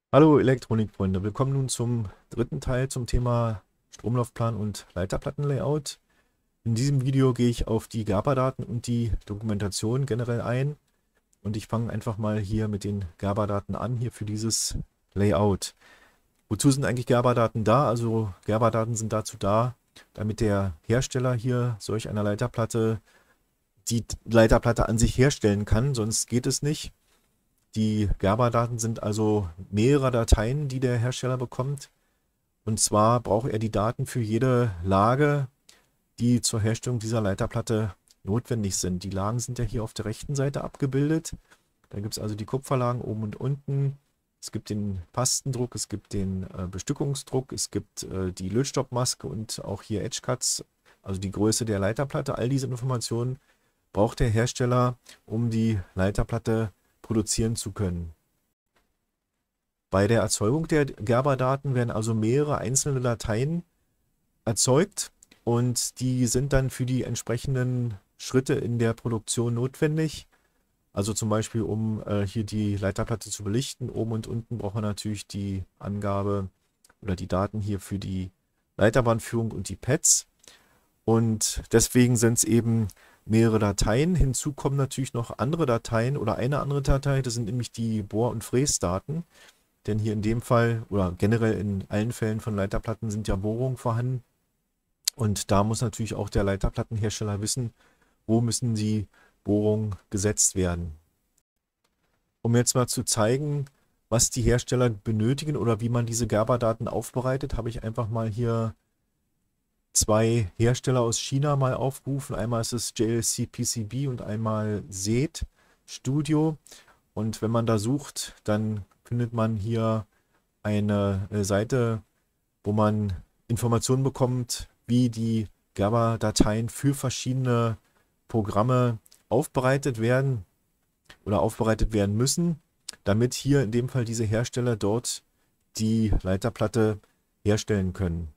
Hallo Elektronikfreunde, willkommen nun zum dritten Teil zum Thema Stromlaufplan und Leiterplattenlayout. In diesem Video gehe ich auf die Gerber-Daten und die Dokumentation generell ein und ich fange einfach mal hier mit den Gerber-Daten an, hier für dieses Layout. Wozu sind eigentlich Gerber-Daten da? Also Gerber-Daten sind dazu da, damit der Hersteller hier solch einer Leiterplatte die Leiterplatte an sich herstellen kann, sonst geht es nicht. Die Gerber-Daten sind also mehrere Dateien, die der Hersteller bekommt. Und zwar braucht er die Daten für jede Lage, die zur Herstellung dieser Leiterplatte notwendig sind. Die Lagen sind ja hier auf der rechten Seite abgebildet. Da gibt es also die Kupferlagen oben und unten. Es gibt den Pastendruck, es gibt den Bestückungsdruck, es gibt die Lötstoffmaske und auch hier Edge Cuts, also die Größe der Leiterplatte. All diese Informationen braucht der Hersteller, um die Leiterplatte produzieren zu können. Bei der Erzeugung der Gerber-Daten werden also mehrere einzelne Dateien erzeugt und die sind dann für die entsprechenden Schritte in der Produktion notwendig. Also zum Beispiel, um hier die Leiterplatte zu belichten. Oben und unten braucht man natürlich die Angabe oder die Daten hier für die Leiterbahnführung und die Pads. Und deswegen sind es eben mehrere Dateien. Hinzu kommen natürlich noch andere Dateien oder eine andere Datei. Das sind nämlich die Bohr- und Fräsdaten. Denn hier in dem Fall oder generell in allen Fällen von Leiterplatten sind ja Bohrungen vorhanden. Und da muss natürlich auch der Leiterplattenhersteller wissen, wo müssen die Bohrungen gesetzt werden. Um jetzt mal zu zeigen, was die Hersteller benötigen oder wie man diese Gerber-Daten aufbereitet, habe ich einfach mal hier zwei Hersteller aus China mal aufgerufen. Einmal ist es JLC PCB und einmal SET Studio. Und wenn man da sucht, dann findet man hier eine Seite, wo man Informationen bekommt, wie die Gerber-Dateien für verschiedene Programme aufbereitet werden oder aufbereitet werden müssen, damit hier in dem Fall diese Hersteller dort die Leiterplatte herstellen können.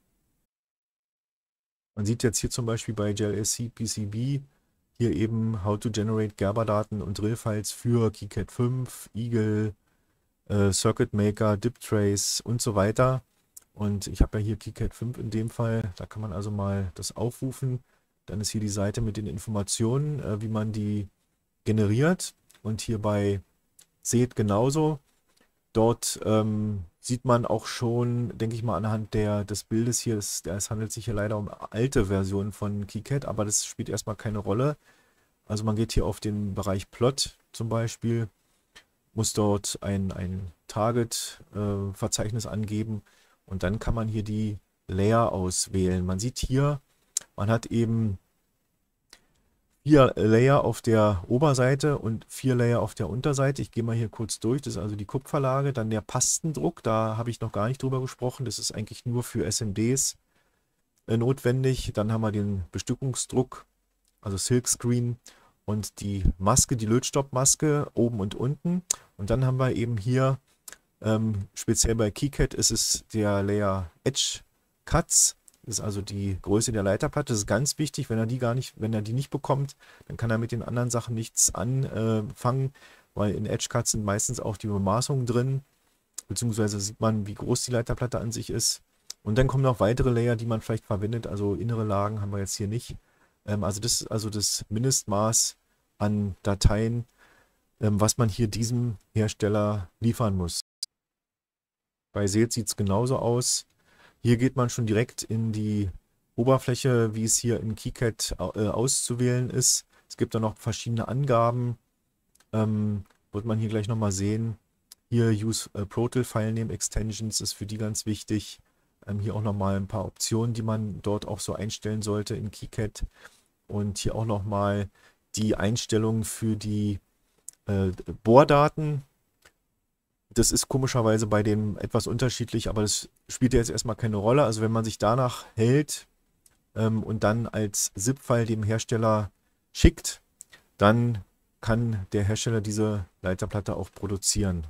Man sieht jetzt hier zum Beispiel bei JLC PCB hier eben How to Generate Gerber-Daten und Drill-Files für KiCad 5, Eagle, Circuit Maker, DipTrace und so weiter. Und ich habe ja hier KiCad 5 in dem Fall, da kann man also mal das aufrufen. Dann ist hier die Seite mit den Informationen, wie man die generiert. Und hier bei Seht genauso. Dort sieht man auch schon, denke ich mal, anhand des Bildes hier, es handelt sich hier leider um alte Versionen von KiCad, aber das spielt erstmal keine Rolle. Also man geht hier auf den Bereich Plot zum Beispiel, muss dort ein Target-Verzeichnis angeben und dann kann man hier die Layer auswählen. Man sieht hier, man hat eben 4 Layer auf der Oberseite und 4 Layer auf der Unterseite. Ich gehe mal hier kurz durch. Das ist also die Kupferlage. Dann der Pastendruck. Da habe ich noch gar nicht drüber gesprochen. Das ist eigentlich nur für SMDs notwendig. Dann haben wir den Bestückungsdruck, also Silkscreen. Und die Maske, die Lötstoffmaske oben und unten. Und dann haben wir eben hier, speziell bei KiCad ist es der Layer Edge Cuts. Das ist also die Größe der Leiterplatte. Das ist ganz wichtig, wenn er die nicht bekommt, dann kann er mit den anderen Sachen nichts anfangen, weil in Edge Cuts sind meistens auch die Bemaßungen drin, beziehungsweise sieht man, wie groß die Leiterplatte an sich ist. Und dann kommen noch weitere Layer, die man vielleicht verwendet, also innere Lagen haben wir jetzt hier nicht. Also das ist also das Mindestmaß an Dateien, was man hier diesem Hersteller liefern muss. Bei Seet sieht es genauso aus. Hier geht man schon direkt in die Oberfläche, wie es hier in KiCad auszuwählen ist. Es gibt da noch verschiedene Angaben. Wird man hier gleich nochmal sehen. Hier Use Protil Filename Extensions ist für die ganz wichtig. Hier auch nochmal ein paar Optionen, die man dort auch so einstellen sollte in KiCad. Und hier auch nochmal die Einstellungen für die Bohrdaten. Das ist komischerweise bei dem etwas unterschiedlich, aber das spielt ja jetzt erstmal keine Rolle. Also wenn man sich danach hält und dann als ZIP-File dem Hersteller schickt, dann kann der Hersteller diese Leiterplatte auch produzieren.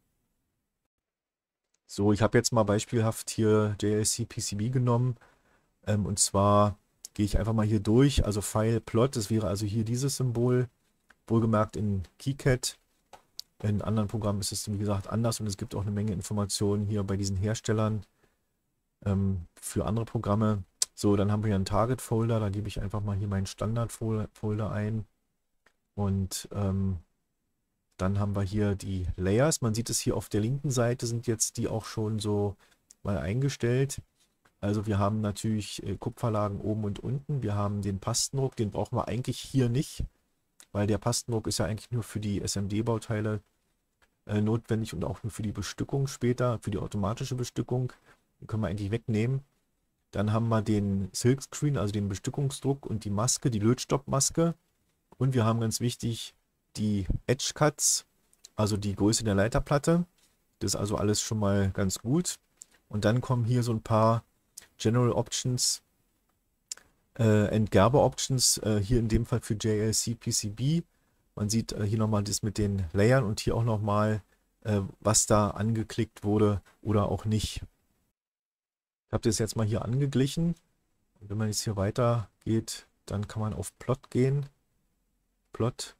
So, ich habe jetzt mal beispielhaft hier JLC PCB genommen. Und zwar gehe ich einfach mal hier durch, also File Plot, das wäre also hier dieses Symbol, wohlgemerkt in KiCad. In anderen Programmen ist es, wie gesagt, anders und es gibt auch eine Menge Informationen hier bei diesen Herstellern für andere Programme. So, dann haben wir hier einen Target-Folder, da gebe ich einfach mal hier meinen Standard-Folder ein und dann haben wir hier die Layers. Man sieht es hier auf der linken Seite, sind jetzt die auch schon so mal eingestellt. Also wir haben natürlich Kupferlagen oben und unten. Wir haben den Pastendruck, den brauchen wir eigentlich hier nicht, weil der Pastendruck ist ja eigentlich nur für die SMD-Bauteile notwendig und auch nur für die Bestückung später, für die automatische Bestückung. Den können wir eigentlich wegnehmen. Dann haben wir den Silkscreen, also den Bestückungsdruck und die Maske, die Lötstoppmaske. Und wir haben ganz wichtig die Edge Cuts, also die Größe der Leiterplatte. Das ist also alles schon mal ganz gut. Und dann kommen hier so ein paar General Options, Entgerber Options, hier in dem Fall für JLC PCB. Man sieht hier nochmal das mit den Layern und hier auch nochmal, was da angeklickt wurde oder auch nicht. Ich habe das jetzt mal hier angeglichen. Und wenn man jetzt hier weiter geht, dann kann man auf Plot gehen. Plot.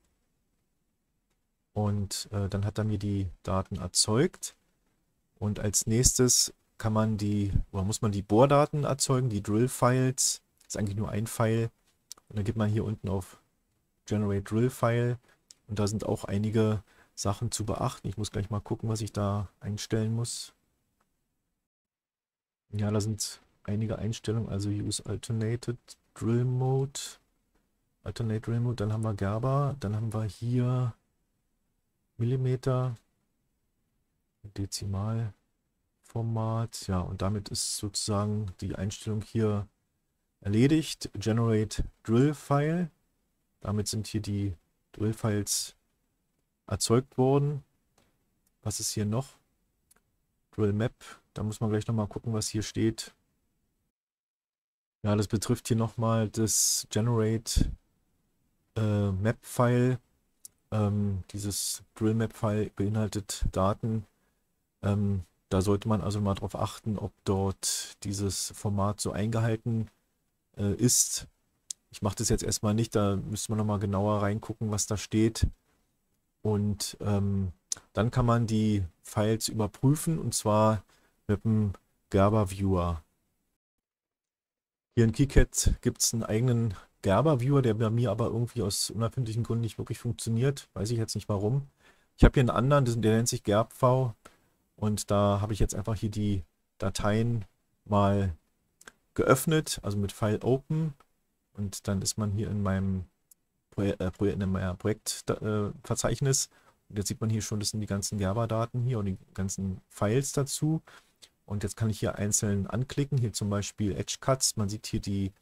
Und dann hat er mir die Daten erzeugt. Und als nächstes kann man muss man die Bohrdaten erzeugen, die Drill-Files. Das ist eigentlich nur ein File. Und dann geht man hier unten auf Generate Drill File. Und da sind auch einige Sachen zu beachten. Ich muss gleich mal gucken, was ich da einstellen muss. Ja, da sind einige Einstellungen. Also Use Alternated Drill Mode. Alternate Drill Mode. Dann haben wir Gerber. Dann haben wir hier Millimeter. Dezimalformat. Ja, und damit ist sozusagen die Einstellung hier erledigt. Generate Drill File. Damit sind hier die Drill Files erzeugt worden. Was ist hier noch? Drill Map. Da muss man gleich nochmal gucken, was hier steht. Ja, das betrifft hier nochmal das Generate Map File. Dieses Drill Map File beinhaltet Daten. Da sollte man also mal darauf achten, ob dort dieses Format so eingehalten ist. Ich mache das jetzt erstmal nicht, da müsste man nochmal genauer reingucken, was da steht. Und dann kann man die Files überprüfen, und zwar mit dem Gerber Viewer. Hier in KiCad gibt es einen eigenen Gerber Viewer, der bei mir aber irgendwie aus unerfindlichen Gründen nicht wirklich funktioniert. Weiß ich jetzt nicht warum. Ich habe hier einen anderen, der nennt sich GerbV. Und da habe ich jetzt einfach hier die Dateien mal geöffnet, also mit File Open. Und dann ist man hier in meinem Projektverzeichnis. Und jetzt sieht man hier schon, das sind die ganzen Gerber-Daten hier und die ganzen Files dazu. Und jetzt kann ich hier einzeln anklicken. Hier zum Beispiel Edge Cuts. Man sieht hier die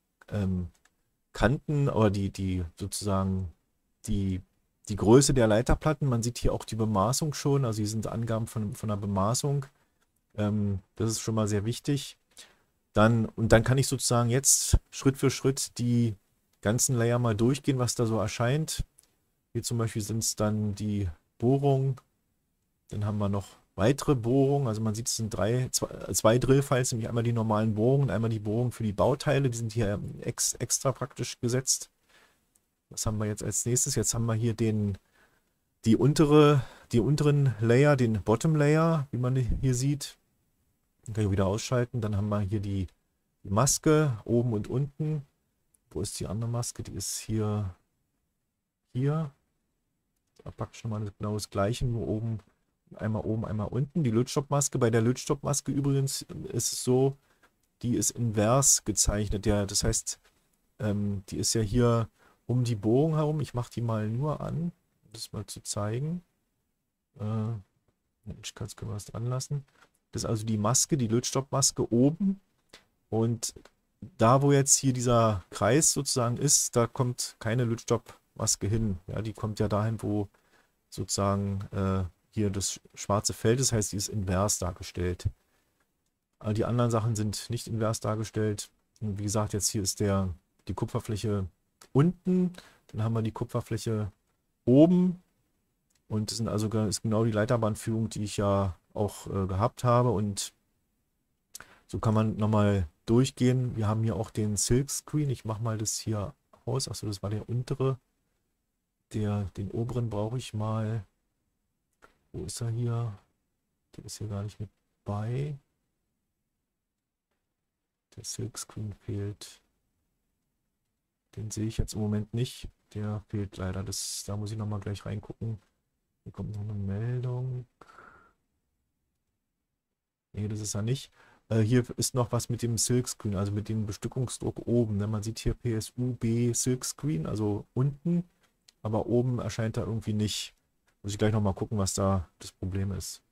Kanten oder sozusagen die Größe der Leiterplatten. Man sieht hier auch die Bemaßung schon. Also hier sind Angaben von der Bemaßung. Das ist schon mal sehr wichtig. Dann kann ich sozusagen jetzt Schritt für Schritt die ganzen Layer mal durchgehen, was da so erscheint. Hier zum Beispiel sind es dann die Bohrungen. Dann haben wir noch weitere Bohrungen. Also man sieht, es sind zwei Drill-Files, nämlich einmal die normalen Bohrungen, einmal die Bohrungen für die Bauteile. Die sind hier extra praktisch gesetzt. Was haben wir jetzt als nächstes? Jetzt haben wir hier die unteren Layer, den Bottom Layer, wie man hier sieht. Den kann ich wieder ausschalten. Dann haben wir hier die Maske oben und unten. Wo ist die andere Maske? Die ist hier. Da praktisch nochmal genau das gleiche, nur oben, einmal unten. Die Lötstoppmaske. Bei der Lötstoppmaske übrigens ist es so, die ist invers gezeichnet. Ja, das heißt, die ist ja hier um die Bohrung herum. Ich mache die mal nur an, um das mal zu zeigen. Ich können wir das dran lassen. Das ist also die Maske, die Lötstoppmaske oben. Und da, wo jetzt hier dieser Kreis sozusagen ist, da kommt keine Lötstoppmaske hin. Ja, die kommt ja dahin, wo sozusagen hier das schwarze Feld ist. Das heißt, die ist invers dargestellt. Aber die anderen Sachen sind nicht invers dargestellt. Und wie gesagt, jetzt hier ist die Kupferfläche unten. Dann haben wir die Kupferfläche oben. Und das ist genau die Leiterbahnführung, die ich ja auch gehabt habe. Und so kann man nochmal durchgehen. Wir haben hier auch den Silkscreen. Ich mache mal das hier aus. Achso, das war der untere. Den oberen brauche ich mal. Wo ist er hier? Der ist hier gar nicht mit bei. Der Silkscreen fehlt. Den sehe ich jetzt im Moment nicht. Der fehlt leider. Da muss ich nochmal gleich reingucken. Hier kommt noch eine Meldung. Nee, das ist er nicht. Hier ist noch was mit dem Silkscreen, also mit dem Bestückungsdruck oben. Ne? Man sieht hier PSU-B Silkscreen, also unten, aber oben erscheint er irgendwie nicht. Muss ich gleich nochmal gucken, was da das Problem ist.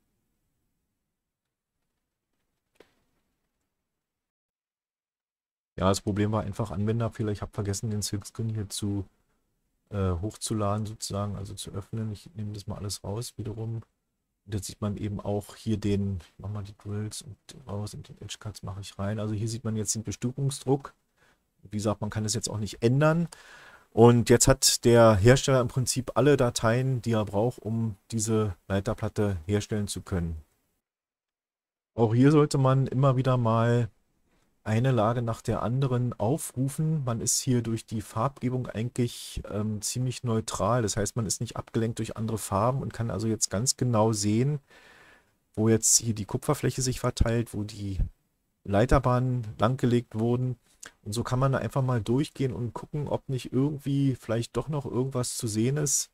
Ja, das Problem war einfach Anwenderfehler. Ich habe vergessen, den Silkscreen hier hochzuladen sozusagen, also zu öffnen. Ich nehme das mal alles raus wiederum. Und jetzt sieht man eben auch hier ich mache mal die Drills und raus und den Edge Cuts mache ich rein. Also hier sieht man jetzt den Bestückungsdruck. Wie gesagt, man kann das jetzt auch nicht ändern. Und jetzt hat der Hersteller im Prinzip alle Dateien, die er braucht, um diese Leiterplatte herstellen zu können. Auch hier sollte man immer wieder mal eine Lage nach der anderen aufrufen. Man ist hier durch die Farbgebung eigentlich ziemlich neutral. Das heißt, man ist nicht abgelenkt durch andere Farben und kann also jetzt ganz genau sehen, wo jetzt hier die Kupferfläche sich verteilt, wo die Leiterbahnen langgelegt wurden. Und so kann man einfach mal durchgehen und gucken, ob nicht irgendwie vielleicht doch noch irgendwas zu sehen ist,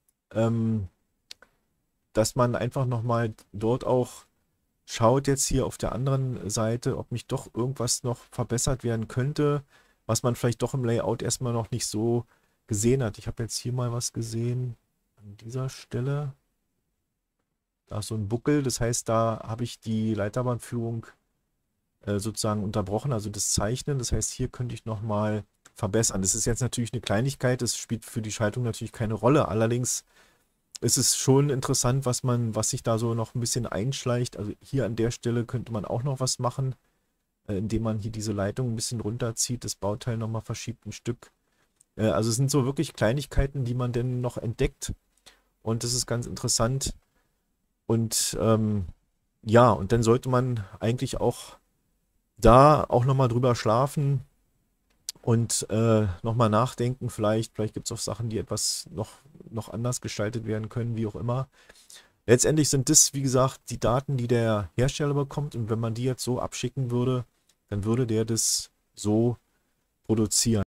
dass man einfach nochmal dort auch schaut jetzt hier auf der anderen Seite, ob nicht doch irgendwas noch verbessert werden könnte, was man vielleicht doch im Layout erstmal noch nicht so gesehen hat. Ich habe jetzt hier mal was gesehen an dieser Stelle. Da ist so ein Buckel, das heißt, da habe ich die Leiterbahnführung sozusagen unterbrochen, also das Zeichnen. Das heißt, hier könnte ich nochmal verbessern. Das ist jetzt natürlich eine Kleinigkeit, das spielt für die Schaltung natürlich keine Rolle. Allerdings ist es schon interessant, was sich da so noch ein bisschen einschleicht. Also hier an der Stelle könnte man auch noch was machen, indem man hier diese Leitung ein bisschen runterzieht, das Bauteil nochmal verschiebt ein Stück. Also es sind so wirklich Kleinigkeiten, die man denn noch entdeckt. Und das ist ganz interessant. Und ja, und dann sollte man eigentlich auch da auch nochmal drüber schlafen und nochmal nachdenken. Vielleicht gibt es auch Sachen, die etwas noch anders gestaltet werden können, wie auch immer. Letztendlich sind das, wie gesagt, die Daten, die der Hersteller bekommt. Und wenn man die jetzt so abschicken würde, dann würde der das so produzieren.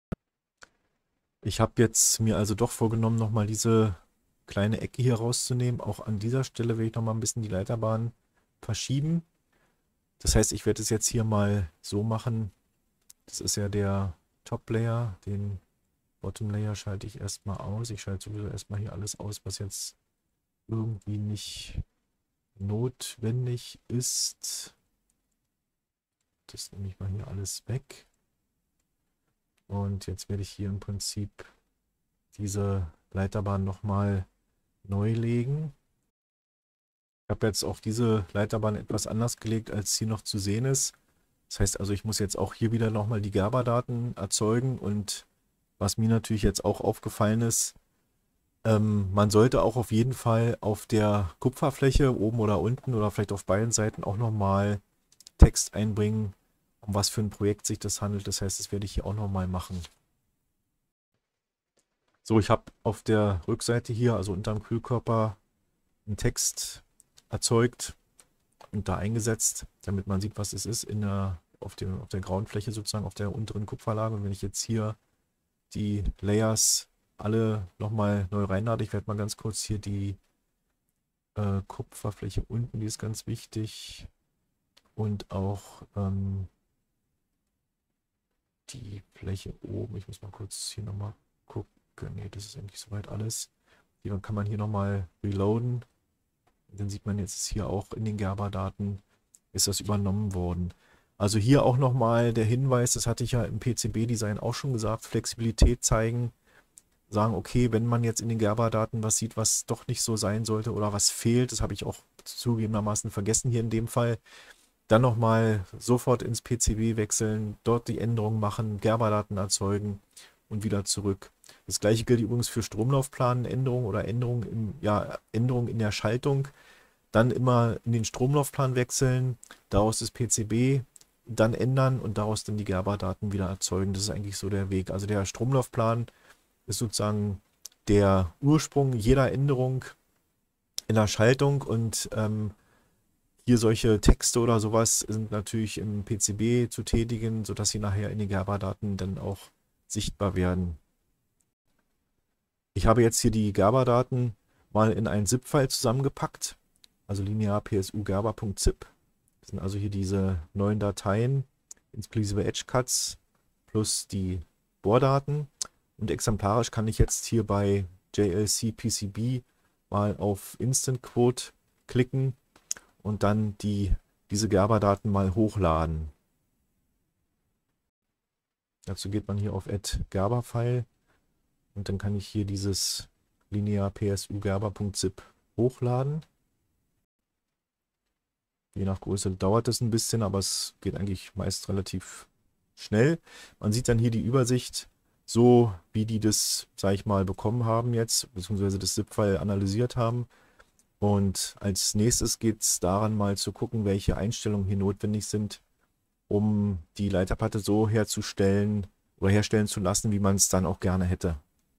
Ich habe jetzt mir also doch vorgenommen, nochmal diese kleine Ecke hier rauszunehmen. Auch an dieser Stelle will ich nochmal ein bisschen die Leiterbahn verschieben. Das heißt, ich werde es jetzt hier mal so machen. Das ist ja der Top-Layer. Den Bottom-Layer schalte ich erstmal aus. Ich schalte sowieso erstmal hier alles aus, was jetzt irgendwie nicht notwendig ist. Das nehme ich mal hier alles weg. Und jetzt werde ich hier im Prinzip diese Leiterbahn nochmal neu legen. Ich habe jetzt auch diese Leiterbahn etwas anders gelegt, als sie noch zu sehen ist. Das heißt also, ich muss jetzt auch hier wieder nochmal die Gerber-Daten erzeugen. Und was mir natürlich jetzt auch aufgefallen ist, man sollte auch auf jeden Fall auf der Kupferfläche oben oder unten oder vielleicht auf beiden Seiten auch nochmal Text einbringen, um was für ein Projekt sich das handelt. Das heißt, das werde ich hier auch nochmal machen. So, ich habe auf der Rückseite hier, also unterm Kühlkörper, einen Text erzeugt und da eingesetzt, damit man sieht, was es ist auf der grauen Fläche sozusagen, auf der unteren Kupferlage. Und wenn ich jetzt hier die Layers alle nochmal neu reinlade, ich werde mal ganz kurz hier die Kupferfläche unten, die ist ganz wichtig, und auch die Fläche oben. Ich muss mal kurz hier nochmal gucken. Ne, das ist eigentlich soweit alles. Die kann man hier nochmal reloaden. Dann sieht man jetzt, ist hier auch in den Gerber-Daten ist das übernommen worden. Also hier auch nochmal der Hinweis, das hatte ich ja im PCB-Design auch schon gesagt, Flexibilität zeigen, sagen, okay, wenn man jetzt in den Gerber-Daten was sieht, was doch nicht so sein sollte oder was fehlt, das habe ich auch zugegebenermaßen vergessen hier in dem Fall, dann nochmal sofort ins PCB wechseln, dort die Änderungen machen, Gerber-Daten erzeugen und wieder zurück. Das gleiche gilt übrigens für Stromlaufplanänderungen oder Änderungen in der Schaltung. Dann immer in den Stromlaufplan wechseln, daraus das PCB dann ändern und daraus dann die Gerber-Daten wieder erzeugen. Das ist eigentlich so der Weg. Also der Stromlaufplan ist sozusagen der Ursprung jeder Änderung in der Schaltung und hier solche Texte oder sowas sind natürlich im PCB zu tätigen, sodass sie nachher in den Gerber-Daten dann auch sichtbar werden. Ich habe jetzt hier die Gerber-Daten mal in ein ZIP-File zusammengepackt, also linear-psu-gerber.zip. Das sind also hier diese neuen Dateien, inklusive Edge-Cuts plus die Bohrdaten. Und exemplarisch kann ich jetzt hier bei JLC PCB mal auf Instant Quote klicken und dann diese Gerber-Daten mal hochladen. Dazu geht man hier auf Add Gerber-File und dann kann ich hier dieses linear-psu-gerber.zip hochladen. Je nach Größe dauert es ein bisschen, aber es geht eigentlich meist relativ schnell. Man sieht dann hier die Übersicht, so wie die das, sage ich mal, bekommen haben jetzt, beziehungsweise das ZIP-File analysiert haben. Und als nächstes geht es daran, mal zu gucken, welche Einstellungen hier notwendig sind, um die Leiterplatte so herzustellen oder herstellen zu lassen, wie man es dann auch gerne hätte.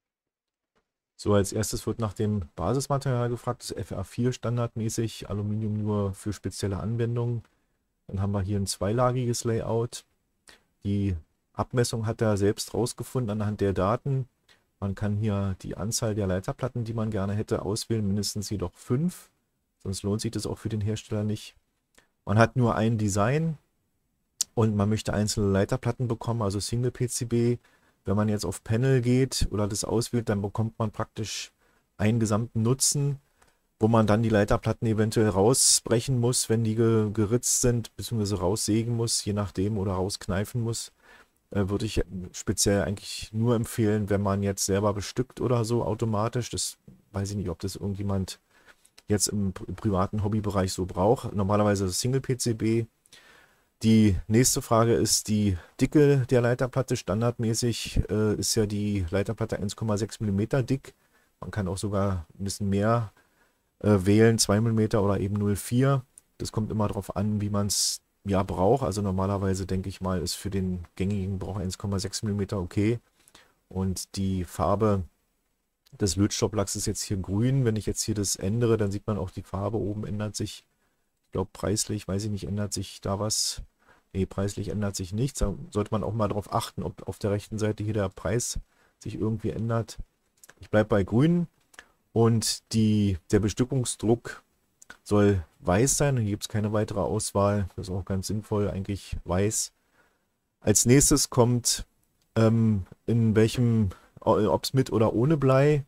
So, als erstes wird nach dem Basismaterial gefragt, das FR4 standardmäßig, Aluminium nur für spezielle Anwendungen. Dann haben wir hier ein zweilagiges Layout. Die Abmessung hat er selbst rausgefunden anhand der Daten. Man kann hier die Anzahl der Leiterplatten, die man gerne hätte, auswählen, mindestens jedoch 5. Sonst lohnt sich das auch für den Hersteller nicht. Man hat nur ein Design und man möchte einzelne Leiterplatten bekommen, also Single PCB. Wenn man jetzt auf Panel geht oder das auswählt, dann bekommt man praktisch einen gesamten Nutzen, wo man dann die Leiterplatten eventuell rausbrechen muss, wenn die geritzt sind, beziehungsweise raussägen muss, je nachdem, oder rauskneifen muss. Würde ich speziell eigentlich nur empfehlen, wenn man jetzt selber bestückt oder so automatisch. Das weiß ich nicht, ob das irgendjemand jetzt im privaten Hobbybereich so braucht. Normalerweise Single PCB. Die nächste Frage ist die Dicke der Leiterplatte. Standardmäßig ist ja die Leiterplatte 1,6 mm dick. Man kann auch sogar ein bisschen mehr wählen, 2 mm oder eben 0,4. Das kommt immer darauf an, wie man es ja braucht. Also normalerweise denke ich mal, ist für den gängigen Gebrauch 1,6 mm okay. Und die Farbe des Lötstopplacks ist jetzt hier grün. Wenn ich jetzt hier das ändere, dann sieht man auch, die Farbe oben ändert sich. Ich glaube preislich, weiß ich nicht, ändert sich da was? Nee, preislich ändert sich nichts. Da sollte man auch mal darauf achten, ob auf der rechten Seite hier der Preis sich irgendwie ändert. Ich bleibe bei grün und der Bestückungsdruck soll weiß sein. Hier gibt es keine weitere Auswahl. Das ist auch ganz sinnvoll, eigentlich weiß. Als nächstes kommt, in welchem, ob es mit oder ohne Blei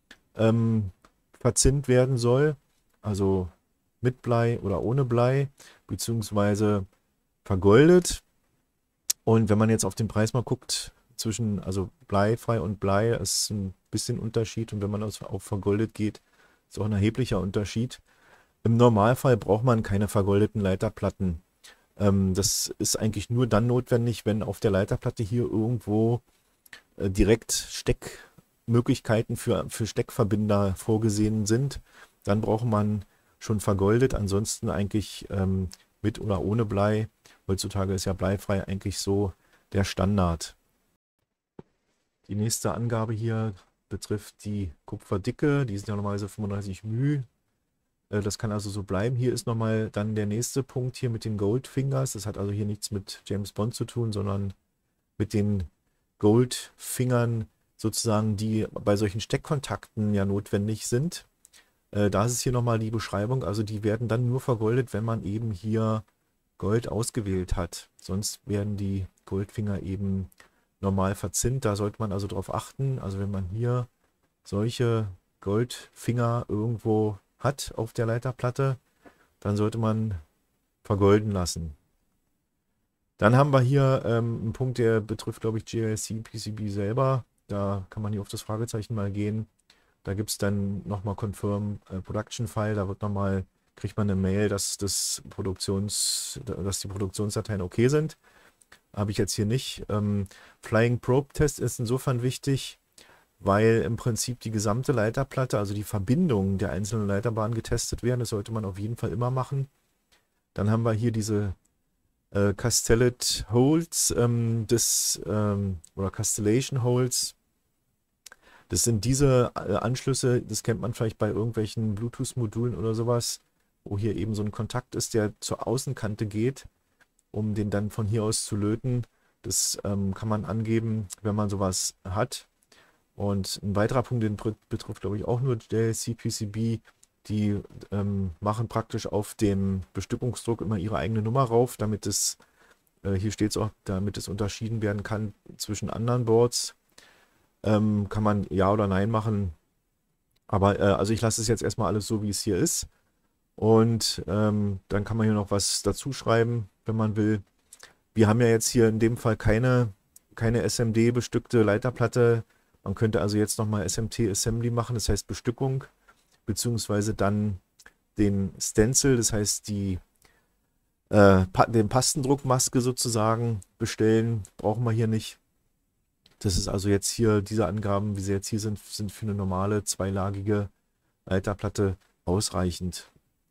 verzinnt werden soll. Also mit Blei oder ohne Blei, beziehungsweise vergoldet. Und wenn man jetzt auf den Preis mal guckt, zwischen also bleifrei und Blei, ist ein bisschen Unterschied. Und wenn man auf vergoldet geht, ist auch ein erheblicher Unterschied. Im Normalfall braucht man keine vergoldeten Leiterplatten. Das ist eigentlich nur dann notwendig, wenn auf der Leiterplatte hier irgendwo direkt Steckmöglichkeiten für Steckverbinder vorgesehen sind. Dann braucht man schon vergoldet, ansonsten eigentlich mit oder ohne Blei. Heutzutage ist ja bleifrei eigentlich so der Standard. Die nächste Angabe hier betrifft die Kupferdicke, die ist ja normalerweise 35 μ. Das kann also so bleiben. Hier ist nochmal dann der nächste Punkt hier mit den Goldfingers. Das hat also hier nichts mit James Bond zu tun, sondern mit den Goldfingern sozusagen, die bei solchen Steckkontakten ja notwendig sind. Da ist es hier nochmal die Beschreibung, also die werden dann nur vergoldet, wenn man eben hier Gold ausgewählt hat. Sonst werden die Goldfinger eben normal verzinnt. Da sollte man also darauf achten. Also wenn man hier solche Goldfinger irgendwo hat auf der Leiterplatte, dann sollte man vergolden lassen. Dann haben wir hier einen Punkt, der betrifft, glaube ich, JLC PCB selber. Da kann man hier auf das Fragezeichen mal gehen. Da gibt es dann nochmal Confirm Production File. Da wird nochmal, kriegt man eine Mail, dass die Produktionsdateien okay sind. Habe ich jetzt hier nicht. Flying Probe Test ist insofern wichtig, weil im Prinzip die gesamte Leiterplatte, also die Verbindungen der einzelnen Leiterbahnen getestet werden. Das sollte man auf jeden Fall immer machen. Dann haben wir hier diese Castellet Holes oder Castellation Holes. Das sind diese Anschlüsse, das kennt man vielleicht bei irgendwelchen Bluetooth-Modulen oder sowas, wo hier eben so ein Kontakt ist, der zur Außenkante geht, um den dann von hier aus zu löten. Das kann man angeben, wenn man sowas hat. Und ein weiterer Punkt, den betrifft, glaube ich, auch nur JLC-PCB. Die machen praktisch auf dem Bestückungsdruck immer ihre eigene Nummer rauf, damit es, hier steht es auch, damit es unterschieden werden kann zwischen anderen Boards. Kann man Ja oder Nein machen. Aber also ich lasse es jetzt erstmal alles so, wie es hier ist. Und dann kann man hier noch was dazu schreiben, wenn man will. Wir haben ja jetzt hier in dem Fall keine SMD-bestückte Leiterplatte. Man könnte also jetzt nochmal SMT-Assembly machen, das heißt Bestückung, beziehungsweise dann den Stencil, das heißt den Pastendruckmaske sozusagen bestellen. Brauchen wir hier nicht. Das ist also jetzt hier, diese Angaben, wie sie jetzt hier sind für eine normale zweilagige Leiterplatte ausreichend.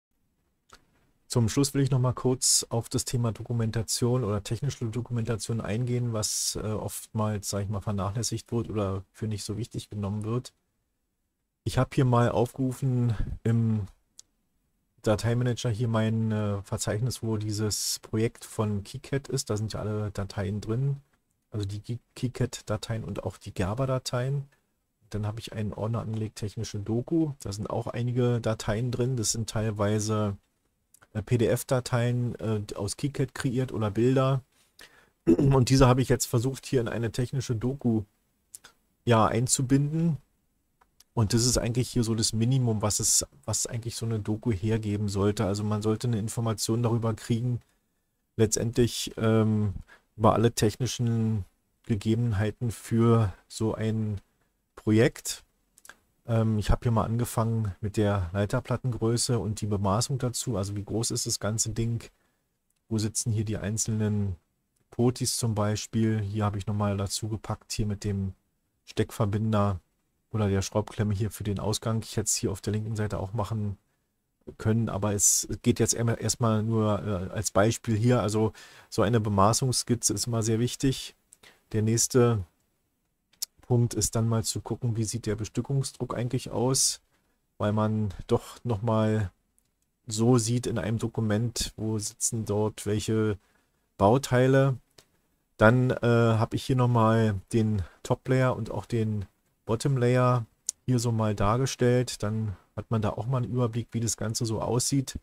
Zum Schluss will ich noch mal kurz auf das Thema Dokumentation oder technische Dokumentation eingehen, was oftmals, sage ich mal, vernachlässigt wird oder für nicht so wichtig genommen wird. Ich habe hier mal aufgerufen im Dateimanager hier mein Verzeichnis, wo dieses Projekt von KiCad ist. Da sind ja alle Dateien drin, also die KiCad-Dateien und auch die Gerber-Dateien. Dann habe ich einen Ordner angelegt, technische Doku. Da sind auch einige Dateien drin. Das sind teilweise PDF-Dateien aus KiCad kreiert oder Bilder. Und diese habe ich jetzt versucht, hier in eine technische Doku einzubinden. Und das ist eigentlich hier so das Minimum, was eigentlich so eine Doku hergeben sollte. Also man sollte eine Information darüber kriegen, letztendlich über alle technischen Gegebenheiten für so ein Projekt. Ich habe hier mal angefangen mit der Leiterplattengröße und die Bemaßung dazu. Also wie groß ist das ganze Ding? Wo sitzen hier die einzelnen Potis zum Beispiel? Hier habe ich nochmal dazu gepackt, hier mit dem Steckverbinder oder der Schraubklemme hier für den Ausgang. Ich hätte es hier auf der linken Seite auch machen können, aber es geht jetzt erstmal nur als Beispiel hier. Also so eine Bemaßungsskizze ist immer sehr wichtig. Der nächste Punkt ist dann mal zu gucken, wie sieht der Bestückungsdruck eigentlich aus, weil man doch nochmal so sieht in einem Dokument, wo sitzen dort welche Bauteile. Dann habe ich hier nochmal den Top-Layer und auch den Bottom-Layer hier so mal dargestellt. Dann hat man da auch mal einen Überblick, wie das Ganze so aussieht.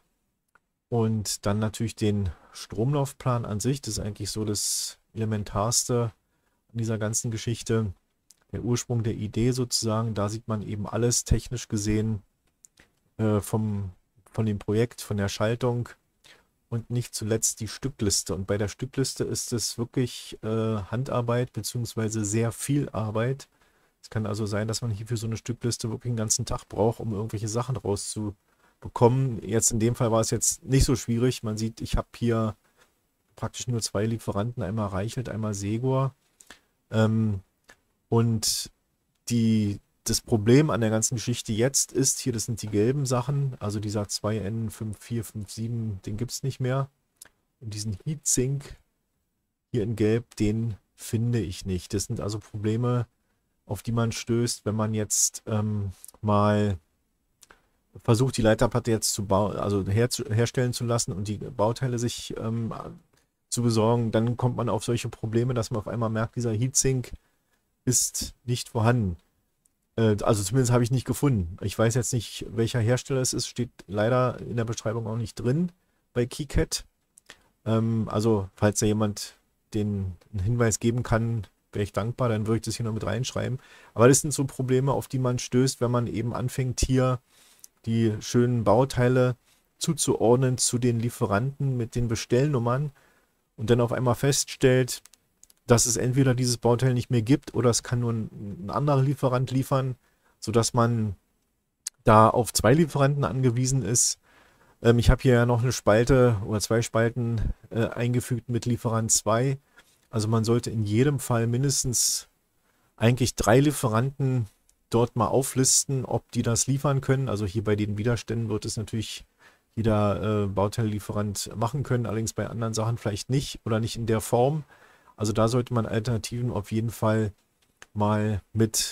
Und dann natürlich den Stromlaufplan an sich. Das ist eigentlich so das Elementarste an dieser ganzen Geschichte. Der Ursprung der Idee sozusagen. Da sieht man eben alles technisch gesehen von dem Projekt, von der Schaltung. Und nicht zuletzt die Stückliste. Und bei der Stückliste ist es wirklich Handarbeit bzw. sehr viel Arbeit. Es kann also sein, dass man hier für so eine Stückliste wirklich einen ganzen Tag braucht, um irgendwelche Sachen rauszubekommen. Jetzt in dem Fall war es jetzt nicht so schwierig. Man sieht, ich habe hier praktisch nur zwei Lieferanten, einmal Reichelt, einmal Segor. Und das Problem an der ganzen Geschichte jetzt ist, hier, das sind die gelben Sachen, also dieser 2N5457, den gibt es nicht mehr. Und diesen Heatsink hier in Gelb, den finde ich nicht. Das sind also Probleme, auf die man stößt, wenn man jetzt mal versucht, die Leiterplatte jetzt herstellen zu lassen und die Bauteile sich zu besorgen. Dann kommt man auf solche Probleme, dass man auf einmal merkt, dieser Heatsink ist nicht vorhanden. Also zumindest habe ich nicht gefunden. Ich weiß jetzt nicht, welcher Hersteller es ist, steht leider in der Beschreibung auch nicht drin bei KiCad. Also falls da jemand einen Hinweis geben kann, wäre ich dankbar, dann würde ich das hier noch mit reinschreiben. Aber das sind so Probleme, auf die man stößt, wenn man eben anfängt, hier die schönen Bauteile zuzuordnen zu den Lieferanten mit den Bestellnummern und dann auf einmal feststellt, dass es entweder dieses Bauteil nicht mehr gibt oder es kann nur ein anderer Lieferant liefern, sodass man da auf zwei Lieferanten angewiesen ist. Ich habe hier ja noch eine Spalte oder zwei Spalten eingefügt mit Lieferant 2. Also man sollte in jedem Fall mindestens eigentlich 3 Lieferanten dort mal auflisten, ob die das liefern können. Also hier bei den Widerständen wird es natürlich jeder Bauteillieferant machen können, allerdings bei anderen Sachen vielleicht nicht oder nicht in der Form. Also da sollte man Alternativen auf jeden Fall mal mit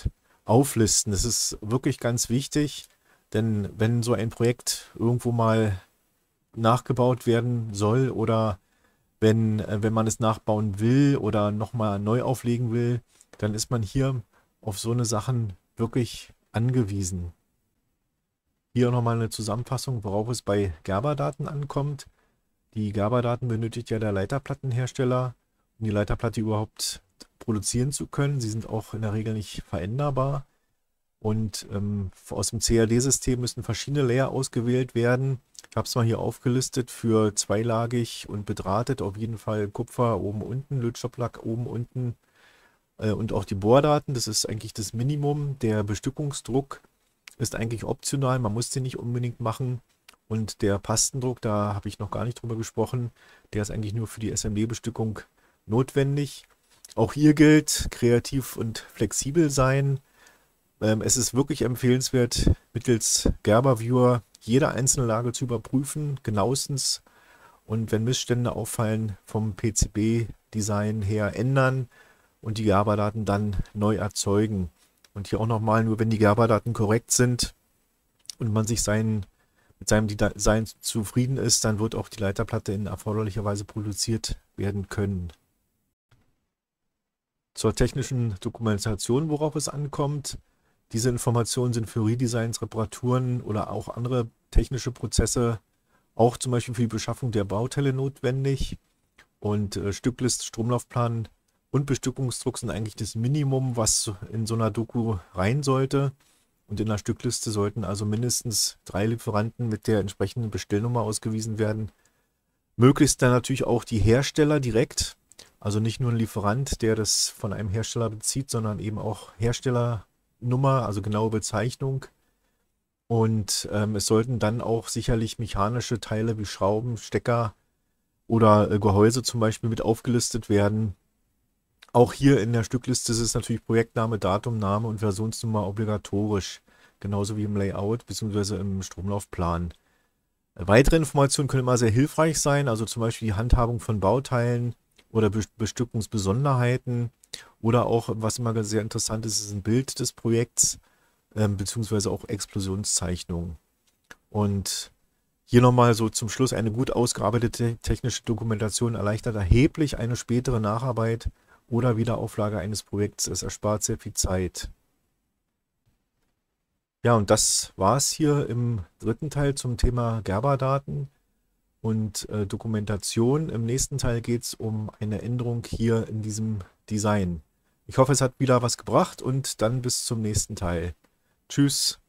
auflisten. Das ist wirklich ganz wichtig, denn wenn so ein Projekt irgendwo mal nachgebaut werden soll oder wenn man es nachbauen will oder nochmal neu auflegen will, dann ist man hier auf so eine Sachen wirklich angewiesen. Hier nochmal eine Zusammenfassung, worauf es bei Gerber-Daten ankommt. Die Gerber-Daten benötigt ja der Leiterplattenhersteller, um die Leiterplatte überhaupt produzieren zu können. Sie sind auch in der Regel nicht veränderbar. Und aus dem CAD-System müssen verschiedene Layer ausgewählt werden. Ich habe es mal hier aufgelistet für zweilagig und bedrahtet. Auf jeden Fall Kupfer oben, unten, Lötstofplack oben, unten und auch die Bohrdaten. Das ist eigentlich das Minimum. Der Bestückungsdruck ist eigentlich optional. Man muss den nicht unbedingt machen. Und der Pastendruck, da habe ich noch gar nicht drüber gesprochen, der ist eigentlich nur für die SMD-Bestückung notwendig. Auch hier gilt, kreativ und flexibel sein. Es ist wirklich empfehlenswert, mittels Gerber Viewer jede einzelne Lage zu überprüfen, genauestens. Und wenn Missstände auffallen, vom PCB-Design her ändern und die Gerber-Daten dann neu erzeugen. Und hier auch nochmal, nur wenn die Gerber-Daten korrekt sind und man sich mit seinem Design zufrieden ist, dann wird auch die Leiterplatte in erforderlicher Weise produziert werden können. Zur technischen Dokumentation, worauf es ankommt. Diese Informationen sind für Redesigns, Reparaturen oder auch andere technische Prozesse, auch zum Beispiel für die Beschaffung der Bauteile notwendig. Und Stücklist, Stromlaufplan und Bestückungsdruck sind eigentlich das Minimum, was in so einer Doku rein sollte. Und in der Stückliste sollten also mindestens 3 Lieferanten mit der entsprechenden Bestellnummer ausgewiesen werden. Möglichst dann natürlich auch die Hersteller direkt. Also nicht nur ein Lieferant, der das von einem Hersteller bezieht, sondern eben auch Herstellernummer, also genaue Bezeichnung. Und es sollten dann auch sicherlich mechanische Teile wie Schrauben, Stecker oder Gehäuse zum Beispiel mit aufgelistet werden. Auch hier in der Stückliste ist es natürlich Projektname, Datum, Name und Versionsnummer obligatorisch. Genauso wie im Layout bzw. im Stromlaufplan. Weitere Informationen können immer sehr hilfreich sein, also zum Beispiel die Handhabung von Bauteilen oder Bestückungsbesonderheiten oder auch, was immer sehr interessant ist, ist ein Bild des Projekts beziehungsweise auch Explosionszeichnungen. Und hier nochmal so zum Schluss: Eine gut ausgearbeitete technische Dokumentation erleichtert erheblich eine spätere Nacharbeit oder Wiederauflage eines Projekts. Es erspart sehr viel Zeit. Ja, und das war es hier im dritten Teil zum Thema Gerber-Daten und Dokumentation. Im nächsten Teil geht es um eine Änderung hier in diesem Design. Ich hoffe, es hat wieder was gebracht und dann bis zum nächsten Teil. Tschüss.